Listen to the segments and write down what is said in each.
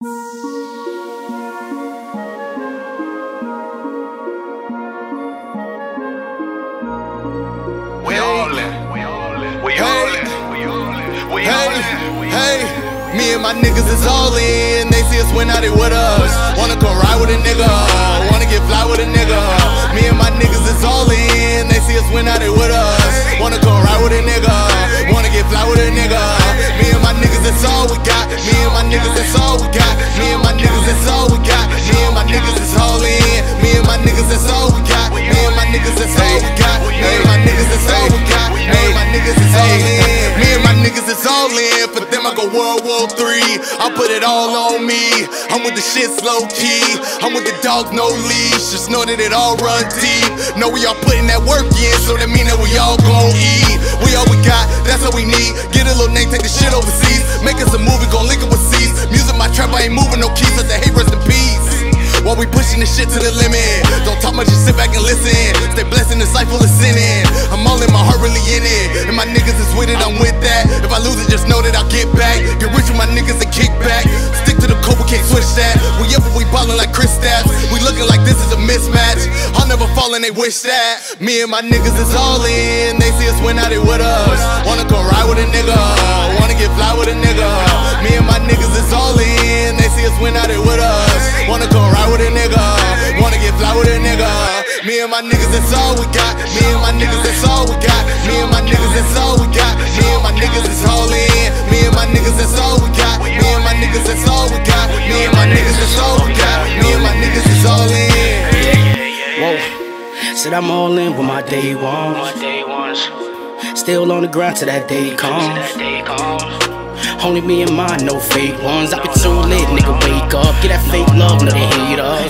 Hey, me and my niggas is all in. They see us win, now they with us. Wanna go ride with a nigga, wanna get fly with a nigga. Me and my niggas is all in. They see us win, now they with us. Wanna go ride with a nigga, wanna get fly with a nigga. Me and my niggas, that's all we got. Me and my niggas, that's all we got. Me and my niggas, that's all we got. Me and my niggas is all in. Me and my niggas, that's all we got. Me and my niggas, that's all we got. Me and my niggas, that's all we got. Me and my niggas is all in. Me and my niggas is all in. For them I go World War III. I put it all on me. I'm with the shits low key. I'm with the dogs no leash. Just know that it all run deep. Know we all putting that work in, so that mean that we all gon' eat. We all we got, that's all we need. Get a little name, take the shit overseas. Make us a movie, gon' link it with C's. Music my trap, I ain't moving no keys. Let the hate rest in peace. While we pushing this shit to the limit. Don't talk much, just sit back and listen. Stay blessed in this life full of sinning. I'm all in, my heart really in it. And my niggas is with it, I'm with that. If I lose it, just know that I'll get back. Get rich with my niggas and kick back. Stick to the code, we can't switch that. We up and we ballin' like Chris Stabs. We looking like this is a mismatch. I'll never fall and they wish that. Me and my niggas is all in. They see us win, now they with us. Wanna go ride with a nigga, wanna get fly with a nigga. Me and my niggas is all in. They see us win, now they with us. Wanna go ride with a nigga, wanna get fly with a nigga. Me and my niggas, that's all we got. Me and my niggas, that's all we got. Me and my niggas, that's all we got. Me and my niggas is all in. Me and my niggas, that's all we got. Me and my niggas, that's all we got. Me and my niggas, that's all we got. Me and my niggas is all in. Whoa, said I'm all in with my day ones. Still on the grind till that day comes. Only me and mine, no fake ones. I be too lit, nigga, wake up. Get that fake love, no they hate up.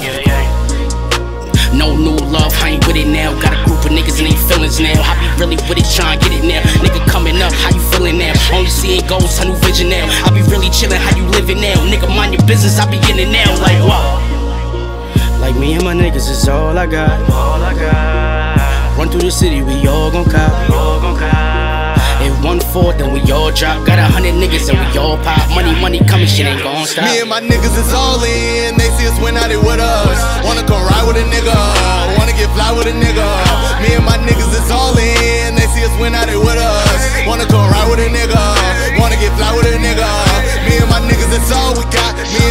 No new love, I ain't with it now. Got a group of niggas and they feelings now. I be really with it, trying to get it now. Nigga coming up, how you feeling now? Only seeing goals, tunnel vision now. I be really chillin', how you living now? Nigga, mind your business, I be in it now. Like what? Like me and my niggas is all I got. Run through the city, we all gon' cop. If 1-4, then we all drop. Got 100 niggas and we all pop. Money coming, shit ain't gon' stop. Me and my niggas is all in. They see us win, now they with us. Wanna go ride with a nigga, wanna get fly with a nigga. Me and my niggas is all in. They see us win, now they with us. Wanna go ride with a nigga, wanna get fly with a nigga. Me and my niggas, that's all we got. Me